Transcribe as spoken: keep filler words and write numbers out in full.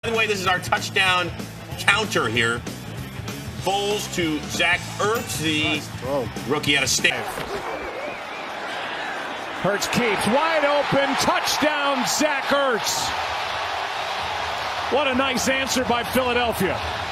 By the way, this is our touchdown counter here. Bowles to Zach Ertz, the rookie out of state. Ertz keeps wide open. Touchdown, Zach Ertz. What a nice answer by Philadelphia.